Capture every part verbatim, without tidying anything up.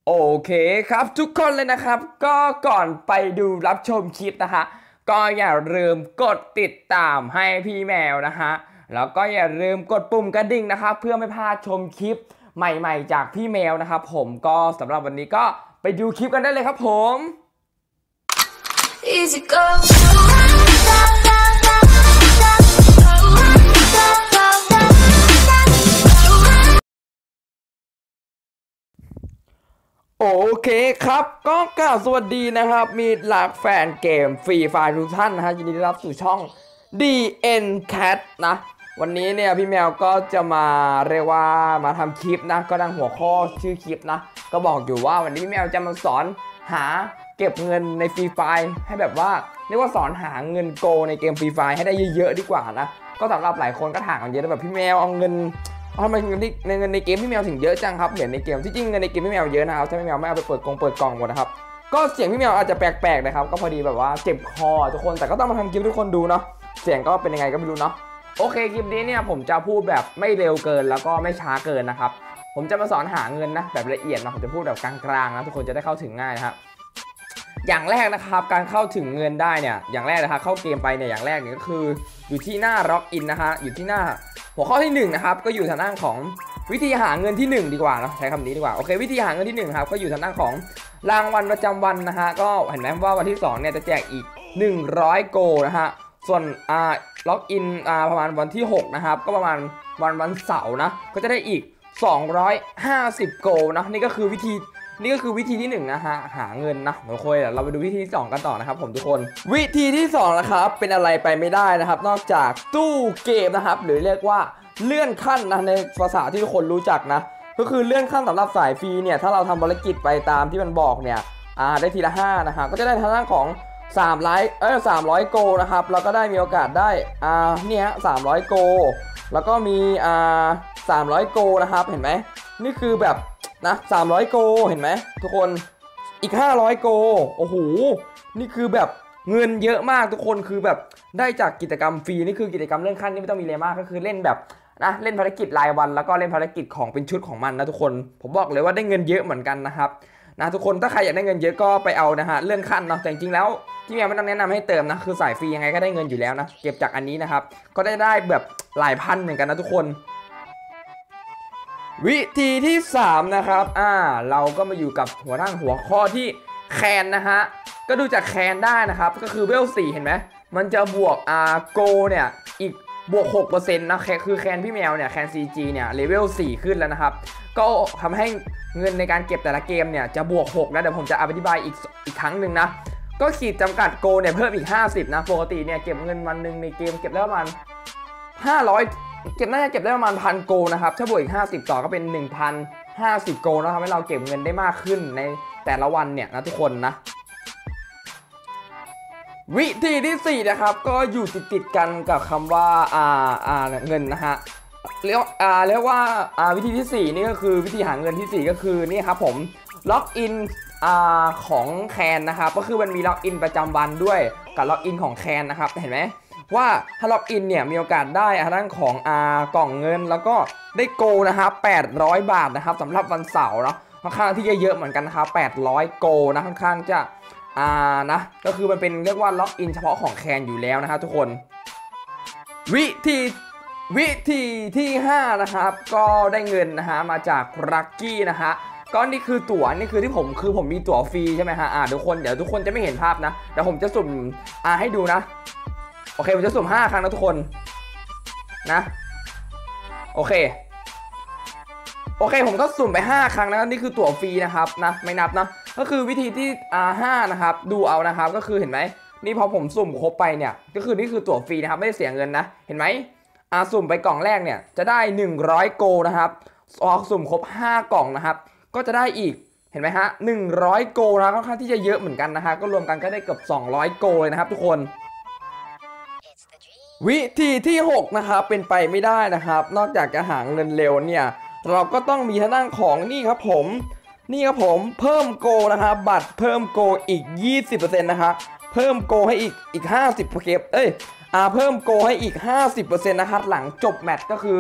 โอเคครับทุกคนเลยนะครับก็ก่อนไปดูรับชมคลิปนะฮะก็อย่าลืมกดติดตามให้พี่แมวนะฮะแล้วก็อย่าลืมกดปุ่มกระดิ่งนะครับเพื่อไม่พลาดชมคลิปใหม่ๆจากพี่แมวนะครับผมก็สำหรับวันนี้ก็ไปดูคลิปกันได้เลยครับผม Easy goโอเคครับก็กล่าวสวัสดีนะครับมีหลักแฟนเกมฟรีไฟทุกท่านนะฮะยินดีต้อนรับสู่ช่อง ดี เอ็น Cat นะวันนี้เนี่ยพี่แมวก็จะมาเรียกว่ามาทำคลิปนะก็ดังหัวข้อชื่อคลิปนะก็บอกอยู่ว่าวันนี้พี่แมวจะมาสอนหาเก็บเงินในฟรีไฟให้แบบว่าเรียกว่าสอนหาเงินโกในเกมฟรีไฟให้ได้เยอะๆดีกว่านะก็สำหรับหลายคนก็ถามกันเยอะแบบพี่แมวเอาเงินทำไมเงินที่เงินในเกมพี่แมวถึงเยอะจังครับเหรียญในเกมที่จริงเงินในเกมพี่แมวเยอะนะครับถ้าพี่แมวไม่เอาไปเปิดกล่องเปิดกล่องหมดนะครับก็เสียงพี่แมวอาจจะแปลกๆนะครับก็พอดีแบบว่าเจ็บคอทุกคนแต่ก็ต้องมาทำคลิปทุกคนดูเนาะเสียงก็เป็นยังไงก็ไม่รู้เนาะโอเคคลิปนี้เนี่ยผมจะพูดแบบไม่เร็วเกินแล้วก็ไม่ช้าเกินนะครับผมจะมาสอนหาเงินนะแบบละเอียดนะผมจะพูดแบบกลางๆนะทุกคนจะได้เข้าถึงง่ายนะครับอย่างแรกนะครับการเข้าถึงเงินได้เนี่ยอย่างแรกนะครับเข้าเกมไปเนี่ยอย่างแรกเนี่ยก็คืออยู่ที่หน้าล็อกอินนะฮะอยู่ที่หน้าหัวข้อที่หนึ่งนะครับก็อยู่ทางด้านของวิธีหาเงินที่หนึ่งดีกว่านะใช้คำนี้ดีกว่าโอเควิธีหาเงินที่หนึ่งครับก็อยู่ทางด้านของรางวัลประจำวันนะฮะก็เห็นไหมว่าวันที่สองเนี่ยจะแจกอีกหนึ่งร้อยโกนะฮะส่วนอ่าล็อกอินอ่าประมาณวันที่หกนะครับก็ประมาณวันวันเสาร์นะก็จะได้อีกสองร้อยห้าสิบโกนะนี่ก็คือวิธีนี่ก็คือวิธีที่หนึ่งนะฮะหาเงินนะโอเคเดี๋ยวเราไปดูวิธีที่สองกันต่อนะครับผมทุกคนวิธีที่สองนะครับเป็นอะไรไปไม่ได้นะครับนอกจากตู้เกมนะครับหรือเรียกว่าเลื่อนขั้นนะในภาษาที่ทุกคนรู้จักนะก็คือเลื่อนขั้นสำหรับสายฟรีเนี่ยถ้าเราทำภารกิจไปตามที่มันบอกเนี่ยอ่าได้ทีละห้านะฮะก็จะได้ทางด้านของสามไลค์เออสามร้อยโกนะครับแล้วก็ได้มีโอกาสได้อ่าเนี่ยสามร้อยโกแล้วก็มีอ่าสามร้อยโกนะครับเห็นไหมนี่คือแบบนะสามร้อยโกเห็นไหมทุกคนอีกห้าร้อยโกโอ้โหนี่คือแบบเงินเยอะมากทุกคนคือแบบได้จากกิจกรรมฟรีนี่คือกิจกรรมเลื่อนขั้นที่ไม่ต้องมีอะไรมากก็คือเล่นแบบนะเล่นภารกิจรายวันแล้วก็เล่นภารกิจของเป็นชุดของมันนะทุกคนผมบอกเลยว่าได้เงินเยอะเหมือนกันนะครับนะทุกคนถ้าใครอยากได้เงินเยอะก็ไปเอานะฮะเลื่อนขั้นเนาะแต่จริงๆแล้วที่แมวไม่ต้องแนะนำให้เติมนะคือสายฟรียังไงก็ได้เงินอยู่แล้วนะเก็บจากอันนี้นะครับก็ได้ได้แบบหลายพันเหมือนกันนะทุกคนวิธีที่สามนะครับอ่าเราก็มาอยู่กับหัวทั้งหัวข้อที่แคนนะฮะก็ดูจากแคนได้นะครับก็คือเวลสี่เห็นไหมมันจะบวกอ่าโกเนี่ยอีกบวก หกเปอร์เซ็นต์ นะคือแคนพี่แมวเนี่ยแคน ซี จี เนี่ยเลเวลสี่ขึ้นแล้วนะครับก็ทำให้เงินในการเก็บแต่ละเกมเนี่ยจะบวกหกนะเดี๋ยวผมจะอธิบายอีกอีกครั้งหนึ่งนะก็ขีดจำกัดโกเนี่ยเพิ่มอีกห้าสิบนะปกติเนี่ยเก็บเงินวันหนึ่งในเกมเก็บได้ประมาณห้าร้อยเก็บน่าจะเก็บได้ประมาณพันโกนะครับถ้าบวกอีกห้าสิบต่อก็เป็น หนึ่งพันห้าสิบ โกนะทำให้เราเก็บเงินได้มากขึ้นในแต่ละวันเนี่ยนะทุกคนนะวิธีที่สี่นะครับก็อยู่ติดติดกันกับคำว่าอ่าอ่าเงินนะฮะเรียกอ่าเรียกว่าอ่าวิธีที่สี่นี่ก็คือวิธีหาเงินที่สี่ก็คือนี่ครับผมล็อกอินอ่าของแคนนะครับก็คือมันมีล็อกอินประจำวันด้วยกับล็อกอินของแคนนะครับเห็นไหมว่าถ้าล็อกอินเนี่ยมีโอกาสได้ทางด้านของอ่ากล่องเงินแล้วก็ได้โกนะครับแปดร้อยบาทนะครับสำหรับวันเสาร์เนาะค่อนข้างที่จะเยอะเหมือนกันนะครับแปดร้อยโกนะค่อนข้างจะอ่านะก็คือมันเป็นเรียกว่าล็อกอินเฉพาะของแคนอยู่แล้วนะครับทุกคนวิธีวิธีที่ห้านะครับก็ได้เงินนะฮะมาจากลัคกี้นะฮะก็นี่คือตั๋วนี่คือที่ผมคือผมมีตั๋วฟรีใช่ไหมฮะอ่าทุกคนเดี๋ยวทุกคนจะไม่เห็นภาพนะเดี๋ยวผมจะสุ่มอ่าให้ดูนะโอเคผมจะสุ่มห้าครั้งนะทุกคนนะโอเคโอเคผมก็สุ่มไปห้าครั้งนะนี่คือตั๋วฟรีนะครับนะไม่นับนะก็คือวิธีที่อ่าห้านะครับดูเอานะครับก็คือเห็นไหมนี่พอผมสุ่มครบไปเนี่ยก็คือนี่คือตั๋วฟรีนะครับไม่ได้เสียเงินนะเห็นไหมอ่าสุ่มไปกล่องแรกเนี่ยจะได้หนึ่งร้อยโกนะครับออกสุ่มครบห้ากล่องนะครับก็จะได้อีกเห็นไหมฮะหนึ่งร้อยโกนะค่อนข้างที่จะเยอะเหมือนกันนะฮะก็รวมกันก็ได้เกือบสองร้อยโกเลยนะครับทุกคนวิธีที่หกนะครับเป็นไปไม่ได้นะครับนอกจากจะหาเงินเร็วเนี่ยเราก็ต้องมีทางด้านของนี่ครับผมนี่ครับผมเพิ่มโกนะครับบัตรเพิ่มโกอีก ยี่สิบเปอร์เซ็นต์ นะครับเพิ่มโกให้อีกอีก ห้าสิบเปอร์เซ็นต์ เอ้ยอ่าเพิ่มโกให้อีก ห้าสิบเปอร์เซ็นต์ นะครับหลังจบแมตช์ก็คือ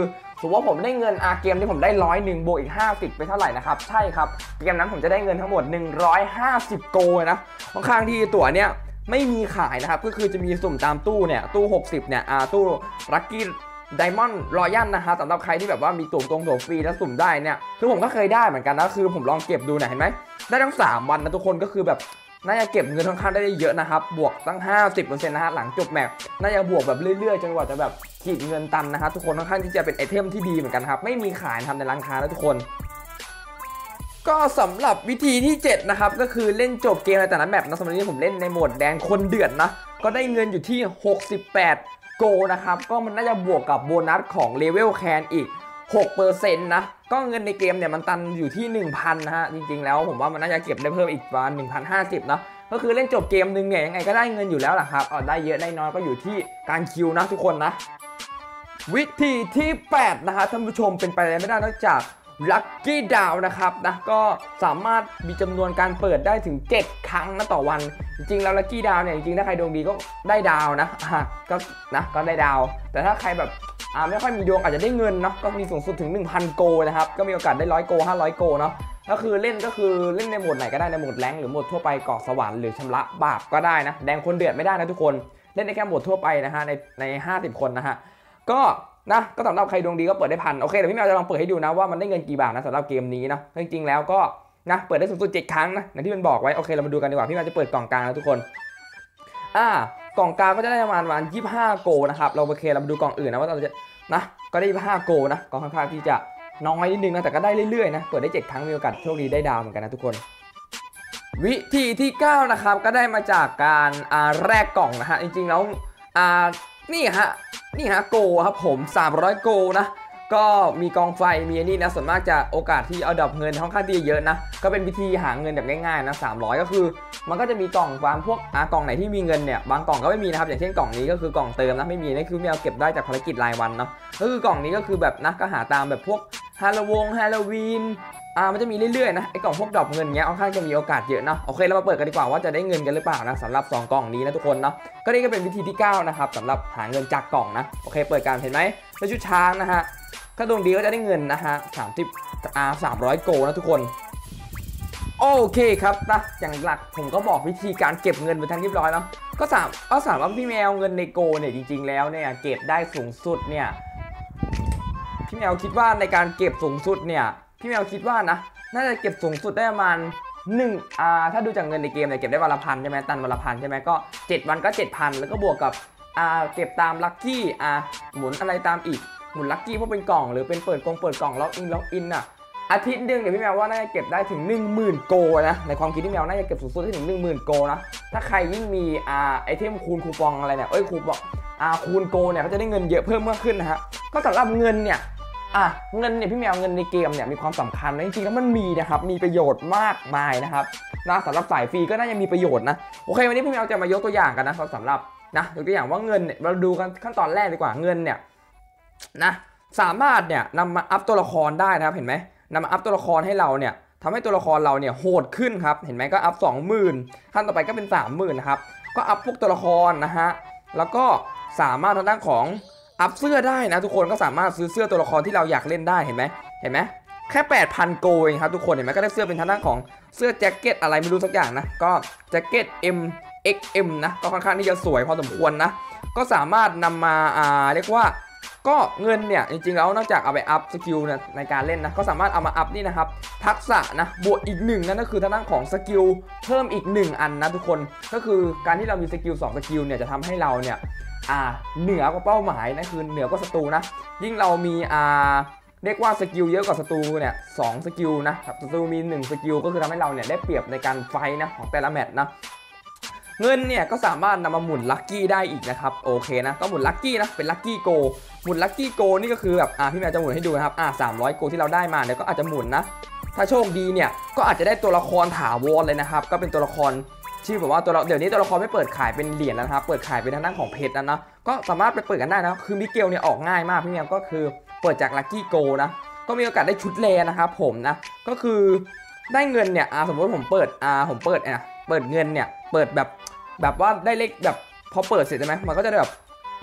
มมติว่าผมได้เงินอาเกมที่ผมได้ร้อยหนึ่งบวกอีกห้าสิบไปเท่าไหร่นะครับใช่ครับเกมนั้นผมจะได้เงินทั้งหมดหนึ่งร้อยห้าสิบโกนะค่อนข้างที่ตั๋วเนี่ยไม่มีขายนะครับก็คือจะมีสุ่มตามตู้เนี่ยตู้หกสิบเนี่ยอ่าตู้ลัคกี้ไดมอนด์รอยัลนะฮะสำหรับใครที่แบบว่ามีตั๋วตรงตั๋วฟรีแล้วสุ่มได้เนี่ยคือผมก็เคยได้เหมือนกันนะคือผมลองเก็บดูเนี่ยเห็นไหมได้ทั้งสามวันนะทุกคนก็คือแบบน่าจะเก็บเงินค่อนข้างได้เยอะนะครับบวกตั้ง ห้าสิบเปอร์เซ็นต์ นะฮะหลังจบแมปน่าจะบวกแบบเรื่อยๆจนกว่าจะแบบขีดเงินตันนะครับทุกคนค่อนข้างที่จะเป็นไอเทมที่ดีเหมือนกันครับไม่มีขายทำในร้านค้าแล้วทุกคนก็สำหรับวิธีที่เจ็ดนะครับก็คือเล่นจบเกมในแต่ละแมปนะสำหรับนี้ผมเล่นในโหมดแดงคนเดือดนะก็ได้เงินอยู่ที่หกสิบแปดโกนะครับก็มันน่าจะบวกกับโบนัสของเลเวลแคนอีก หกเปอร์เซ็นต์ นะก็เงินในเกมเนี่ยมันตันอยู่ที่ หนึ่งพัน นะฮะจริงๆแล้วผมว่ามันน่าจะเก็บได้เพิ่มอีกประมาณ หนึ่งพันห้าสิบ นะก็คือเล่นจบเกมนึงเนี่ยยังไงก็ได้เงินอยู่แล้วล่ะครับได้เยอะได้น้อยก็อยู่ที่การคิวนะทุกคนนะวิธีที่แปดนะฮะท่านผู้ชมเป็นไปไม่ได้นอกจากลัคกี้ดาวนะครับนะก็สามารถมีจำนวนการเปิดได้ถึงเจ็ดครั้งนะต่อวันจริงๆแล้วลัคกี้ดาวเนี่ยจริงๆถ้าใครดวงดีก็ได้ดาวนะก็นะก็ได้ดาวแต่ถ้าใครแบบอ่าไม่ค่อยมีดวงอาจจะได้เงินเนาะก็มีสูงสุดถึง หนึ่งพัน โกนะครับก็มีโอกาสได้ร้อยโกห้าร้อยโกเนาะก็คือเล่นก็คือเล่นในโหมดไหนก็ได้ในโหมดแรงหรือโหมดทั่วไปเกาะสวรรค์หรือชำระบาปก็ได้นะแดงคนเดือดไม่ได้นะทุกคนเล่นในแค่โหมดทั่วไปนะฮะในในห้าสิบคนนะฮะก็นะก็สำหรับใครดวงดีก็เปิดได้พันโอเคเดี๋ยวพี่แมวจะลองเปิดให้ดูนะว่ามันได้เงินกี่บาทนะสำหรับเกมนี้นะจริงๆแล้วก็นะเปิดได้สูงสุดเจ็ดครั้งนะอย่างที่มันบอกไว้โอเคเรามาดูกันดีกว่าพี่แมวจะเปิดกล่องกลางนะทุกคนอ่ากล่องกลางก็จะได้ประมาณประมาณยี่สิบห้าโกนะครับเราโอเคเรามาดูกล่องอื่นนะว่าเราจะนะก็ได้ยี่สิบห้าโกนะก็ค่อนข้างที่จะน้อยนิดนึงนะแต่ก็ได้เรื่อยๆนะเปิดได้เจ็ดครั้งมีโอกาสโชคดีได้ดาวเหมือนกันนะทุกคนวิธีที่เก้านะครับก็ได้มาจากการอ่าแลกกล่องนะฮะจริงๆแล้วอ่านี่ฮะนี่ฮะโกครับผมสามร้อยโกนะก็มีกองไฟมีอันนี้นะส่วนมากจะโอกาสที่เอาดับเงินค่อนข้างที่เยอะนะก็เป็นวิธีหาเงินแบบง่ายๆนะสามร้อยก็คือมันก็จะมีกล่องบางพวกอ่ากล่องไหนที่มีเงินเนี่ยบางกล่องก็ไม่มีนะครับอย่างเช่นกล่องนี้ก็คือกล่องเติมนะไม่มีนี่คือแมวเก็บได้จากภารกิจรายวันเนาะก็คือกล่องนี้ก็คือแบบนะก็หาตามแบบพวกฮาโลวงฮาโลวีนอ่ามันจะมีเรื่อยๆนะไอ้กล่องพวกดอกเงินเงี้ยค่อนข้างจะมีโอกาสเยอะนะโอเคเรามาเปิดกันดีกว่าว่าจะได้เงินกันหรือเปล่านะสำหรับสองกล่องนี้นะทุกคนเนาะก็นี่ก็เป็นวิธีที่เก้านะครับสำหรับหาเงินจากกล่องนะโอเคเปิดกันเห็นไหมเป็นชุดช้างนะฮะถ้าดวงดีก็จะได้เงินนะฮะสามสิบอ่าสามร้อยโกนะทุกคนโอเคครับนะอย่างหลักผมก็บอกวิธีการเก็บเงินไปทั้งเรียบร้อยแล้วก็สามก็สามว่าพี่แมวเงินในโกเนี่ยจริงๆแล้วเนี่ยเก็บได้สูงสุดเนี่ยพี่แมวคิดว่าในการเก็บสูงสุดเนี่ยพี่แมวคิดว่านะน่าจะเก็บสูงสุดได้ประมาณหนึ่งอ่าถ้าดูจากเงินในเกมเนี่ยเก็บได้วันละพันใช่ไหมตันวันละพันใช่ไหมก็เจ็ดวันก็ เจ็ดพัน แล้วก็บวกกับอ่าเก็บตามลัคกี้อ่าหมุนอะไรตามอีกหมุนลัคกี้เพราะเป็นกล่องหรือเป็นเปิดกล่องเปิดกล่องล็อกอินล็อกอินอ่ะอาทิตย์หนึ่งเนี่ยพี่แมวว่าน่าจะเก็บได้ถึง หนึ่งหมื่น โกนะในความคิดที่แมวน่าจะเก็บสูงสุดได้ถึง หนึ่งหมื่น โกนะถ้าใครยิ่งมีอ่าไอเทมคูณคูปองอะไรเนี่ยเอ้ยคูปองอ่าคูณโกเนี่ยก็จะได้เงินเยอะเพิ่มมากขึ้นนะฮะก็สำหรับเงินเนี่ยอ่ะเงินเนี่ยพี่แมวเงินในเกมเนี่ยมีความสำคัญนะจริงๆแล้วมันมีนะครับมีประโยชน์มากมายนะครับนะสำหรับสายฟรีก็น่าจะมีประโยชน์นะโอเควันนี้พี่แมวจะมายกตัวอย่างกันนะสำหรับนะยกตัวอย่างว่าเงินเนี่ยเราดูกันขั้นตอนแรกดีกว่าเงินเนี่ยนะสามารถเนี่ยนำมาอัพตัวละครได้นะครับเห็นไหมนำมาอัพตัวละครให้เราเนี่ยทำให้ตัวละครเราเนี่ยโหดขึ้นครับเห็นไหมก็อัพ สองหมื่น ขั้นต่อไปก็เป็น สามหมื่น นะครับก็อัพพวกตัวละครนะฮะแล้วก็สามารถทางด้านของอัพเสื้อได้นะทุกคนก็สามารถซื้อเสื้อตัวละครที่เราอยากเล่นได้เห็นไหมเห็นไหมแค่ แปดพัน โกเองครับทุกคนเห็นไหมก็ได้เสื้อเป็นทางด้านของเสื้อแจ็คเก็ตอะไรไม่รู้สักอย่างนะก็แจ็คเก็ต เอ็ม เอ็กซ์ เอ็ม นะก็ค่อนข้างที่จะสวยพอสมควรนะก็สามารถนำมาอ่าเรียกว่าก็เงินเนี่ยจริงๆแล้วนอกจากเอาไปอัพสกิลนะในการเล่นนะก็สามารถเอามาอัพนี่นะครับทักษะนะบวกอีกหนึ่งนั่นก็คือทางด้านของสกิลเพิ่มอีกหนึ่งอันนะทุกคนก็คือการที่เรามีสกิลสองสกิลเนี่ยจะทำให้เราเนี่ยอ่าเหนือกว่าเป้าหมายนะคือเหนือกว่าศัตรูนะยิ่งเรามีอ่าเรียกว่าสกิลเยอะกว่าศัตรูเนี่ยสองสกิลนะครับศัตรูมีหนึ่งสกิลก็คือทำให้เราเนี่ยได้เปรียบในการไฟนะของแต่ละแมตช์นะเงินเนี่ยก็สามารถนำมาหมุนลัคกี้ได้อีกนะครับโอเคนะก็หมุนลัคกี้นะเป็นลัคกี้โกหมุนลัคกี้โกนี่ก็คือแบบอ่าพี่แมวจะหมุนให้ดูนะครับอ่าสามร้อยโกที่เราได้มาเนี่ยก็อาจจะหมุนนะถ้าโชคดีเนี่ยก็อาจจะได้ตัวละครถาวรเลยนะครับก็เป็นตัวละครชื่อแบบว่าตัวเราเดี๋ยวนี้ตัวละครไม่เปิดขายเป็นเหรียญแล้วนะครับเปิดขายเป็นทางด้านของเพชรนะนะก็สามารถไปเปิดกันได้นะคือมิเกลเนี่ยออกง่ายมากพี่แมวก็คือเปิดจากลัคกี้โกนะก็มีโอกาสได้ชุดแลนะครับผมนะก็คือได้เงินเนี่ยอ่าสมมติผมเปิดอ่าผมเปิดอ่ะเปิดเงินเนี่ยเปิดแบบแบบว่าได้เลขแบบพอเปิดเสร็จใช่ไหมมันก็จะได้แบบ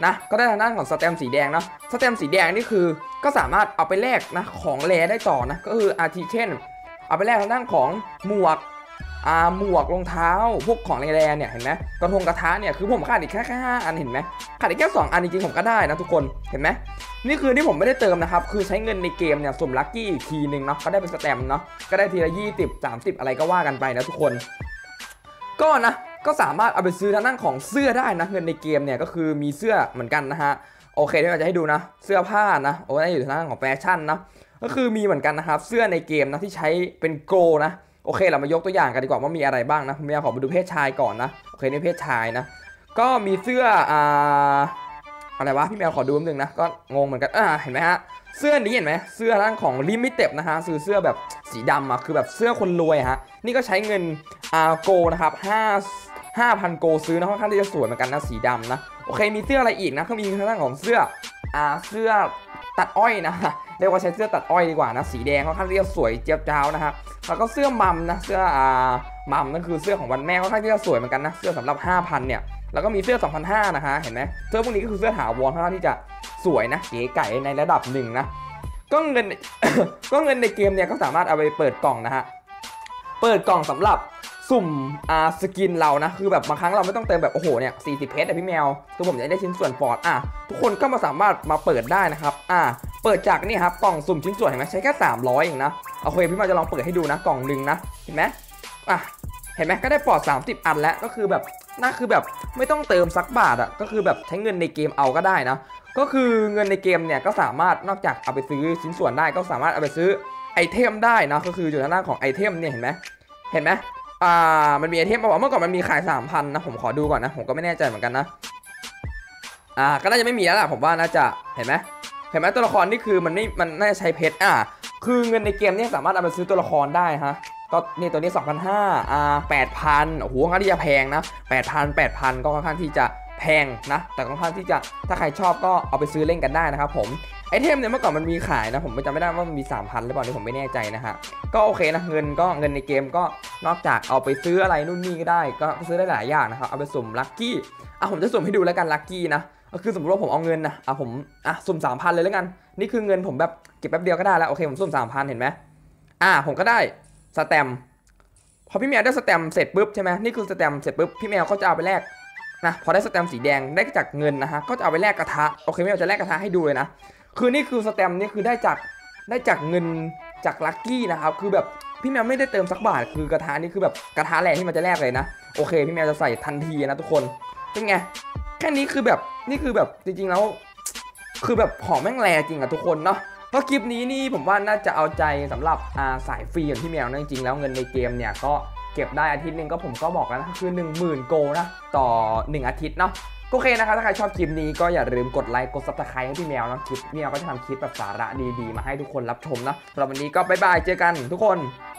นะก็ได้ทางด้านของสแตมสีแดงเนาะสแตมสีแดงนี่คือก็สามารถเอาไปแลกนะของแรได้ต่อนะก็คืออาทิเช่นเอาไปแลกทางด้านของหมวกอ่าหมวกรองเท้าพวกของแรๆเนี่ยเห็นไหมกระทงกระทะเนี่ยคือผมขาดอีกแค่แค่ห้าอันเห็นไหมขาดอีกแค่สองอันจริงๆผมก็ได้นะทุกคนเห็นไหมนี่คือที่ผมไม่ได้เติมนะครับคือใช้เงินในเกมเนี่ยสุ่มลัคกี้อีกทีนึงเนาะก็ได้เป็นสแตมเนาะก็ได้ทีละยี่สิบสามสิบอะไรก็ว่ากันไปนะทุกคนก็นะก็สามารถเอาไปซื้อทางด้านของเสื้อได้นะเงินในเกมเนี่ยก็คือมีเสื้อเหมือนกันนะฮะโอเคที่เราจะให้ดูนะเสื้อผ้านะโอ้ได้อยู่ทางด้านของแฟชั่นนะก็คือมีเหมือนกันนะครับเสื้อในเกมนะที่ใช้เป็นโกลนะโอเคเรามายกตัวอย่างกันดีกว่าว่ามีอะไรบ้างนะผมอยากขอไปดูเพศชายก่อนนะโอเคนี่เพศชายนะก็มีเสื้ออ่าอะไรวะพี่แมวขอดูนิดนึงนะก็งงเหมือนกันอ่าเห็นไหมฮะเสื้อนี้เห็นไหมเสื้อด้านของลิมิเต็ดนะฮะซื้อเสื้อแบบสีดำอ่ะคือแบบเสื้อคนรวยฮะนี่ก็ใช้เงินอ่าโกนะครับห้าห้าพันโกซื้อนะค่อนข้างที่จะสวยเหมือนกันนะสีดำนะโอเคมีเสื้ออะไรอีกนะก็มีทางด้านของเสื้ออ่าเสื้อตัดอ้อยนะเรียกว่าใช้เสื้อตัดอ้อยดีกว่านะสีแดงค่อนข้างที่จะสวยเจี๊ยบจ้าวนะครับแล้วก็เสื้อมัมนะเสื้ออ่ามัมนั่นคือเสื้อของวันแม่ค่อนข้างที่จะสวยเหมือนกันนะเสื้อสำหรับ ห้าพัน เนี่ยแล้วก็มีเสื้อ สองพันห้าร้อย นะฮะเห็นไหมเสื้อพวกนี้ก็คือเสื้อถาวรค่อนข้างที่จะสวยนะเก๋ไก๋ในระดับหนึ่งนะก็เงิน ก็เงินในเกมเนี่ยก็สามารถเอาไปเปิดกล่องนะฮะเปิดกล่องสำหรับสุ่มอ่าสกินเรานะคือแบบบางครั้งเราไม่ต้องเติมแบบโอ้โหเนี่ยสี่สิบเพชรแต่พี่แมวคือผมอยากได้ชิ้นส่วนฟอร์ดอ่ะทุกคนก็มาสามารถมาเปิดได้นะครับอ่าเปิดจากนี่ครับกล่องสุ่มชิ้นส่วนเห็นไหมใช้แค่สามร้อยเองนะโอเคพี่แมวจะลองเปิดให้ดูนะกล่องหนึ่งนะเห็นไหมอ่ะเห็นไหมก็ได้ฟอร์ดสามสิบอันแล้วก็คือแบบน่าคือแบบไม่ต้องเติมสักบาทอ่ะก็คือแบบใช้เงินในเกมเอาก็ได้นะก็คือเงินในเกมเนี่ยก็สามารถนอกจากเอาไปซื้อชิ้นส่วนได้ก็สามารถเอาไปซื้อไอเทมได้นะก็คืออยู่ทางด้านของไอเทมเนี่ยเห็นไหมเห็นไหมอ่ามันมีไอเทมบอกว่าเมื่อก่อนมันมีขาย สามพัน นะผมขอดูก่อนนะผมก็ไม่แน่ใจเหมือนกันนะอ่าก็น่าจะไม่มีแล้วล่ะผมว่าน่าจะเห็นไหมเห็นไหมตัวละครนี่คือมันไม่มันน่าจะใช้เพชรอ่าคือเงินในเกมนี่สามารถเอาไปซื้อตัวละครได้ฮะก็นี่ตัวนี้ สองพันห้าร้อย อ่า แปดพัน โอ้โหค่อนข้างที่จะแพงนะ แปดพัน แปดพัน ก็ค่อนข้างที่จะแพงนะแต่ค่อนข้างที่จะถ้าใครชอบก็เอาไปซื้อเล่นกันได้นะครับผมไอเทมเนี่ยเมื่อก่อนมันมีขายนะผมจำไม่ได้ว่ามันมี สามพัน หรือเปล่านี่ผมไม่แน่ใจนะฮะก็โอเคนะเงินก็เงินในเกมก็นอกจากเอาไปซื้ออะไรนู่นนี่ก็ได้ก็ซื้อได้หลายอย่างนะครับเอาไปสุ่มลัคกี้อ่ะผมจะสุ่มให้ดูแล้วกันลัคกี้นะก็คือสมมติว่าผมเอาเงินนะอ่ะผมอ่ะสุ่ม สามพัน เลยแล้วกันนี่คือเงินผมแบบเก็บแป๊บเดียวก็ได้แล้วโอเคผมสุ่ม สามพัน เห็นไหมอ่ะผมก็ได้สแตมพอพี่แมวได้สแตมเสร็จปุ๊บใช่ไหมนี่คือสแตมเสร็จปุ๊บพี่แมวก็จะเอาไปแลกนะพอได้สแตมสีแดงได้จากเงินนะฮะก็จะเอาไปแลกกระทะโอเคพี่แมวจะแลกกระทะให้ดูเลยนะคือนี่คือสแตมนี่คือได้จากได้จากเงินจากลัคกี้นะครับคือแบบพี่แมวไม่ได้เติมสักบาทคือกระทะนี่คือแบบกระทะแรกที่มันจะแลกเลยนะโอเคพี่แมวจะใส่ทันทีนะทุกคนเป็นไงแค่นี้คือแบบนี่คือแบบจริงๆแล้วคือแบบของแม่งแรงจริงอะทุกคนเนาะเพราะคลิปนี้นี่ผมว่าน่าจะเอาใจสำหรับอ่าสายฟรีอย่างพี่แมวนะจริงๆแล้วเงินในเกมเนี่ยก็เก็บได้อาทิตย์หนึ่งก็ผมก็บอกแล้วนะคือ หนึ่งหมื่น โกนะต่อหนึ่งอาทิตย์เนาะโอเคนะครับถ้าใครชอบคลิปนี้ก็อย่าลืมกดไลค์กดซับสไครต์ให้พี่แมวนะคลิปพี่แมวก็จะทำคลิปแบบสาระดีๆมาให้ทุกคนรับชมนะสำหรับวันนี้ก็บ๊ายบายเจอกันทุกคน